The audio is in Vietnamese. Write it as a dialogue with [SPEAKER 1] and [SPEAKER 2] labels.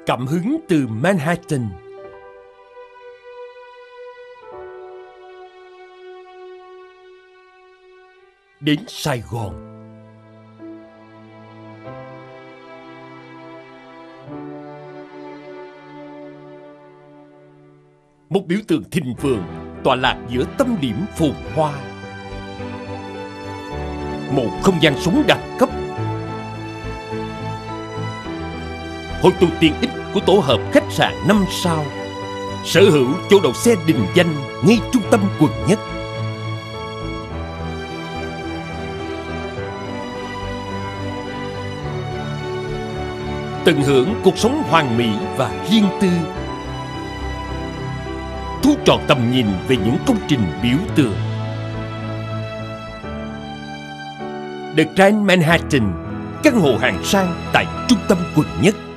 [SPEAKER 1] Cảm hứng từ Manhattan. Đến Sài Gòn. Một biểu tượng thịnh vượng tọa lạc giữa tâm điểm phồn hoa. Một không gian sống đẳng cấp. Hội tụ tiện ích của tổ hợp khách sạn 5 sao, sở hữu chỗ đậu xe định danh ngay trung tâm quận nhất. Tận hưởng cuộc sống hoàn mỹ và riêng tư. Thu trọn tầm nhìn về những công trình biểu tượng. The Grand Manhattan, căn hộ hạng sang tại trung tâm quận nhất.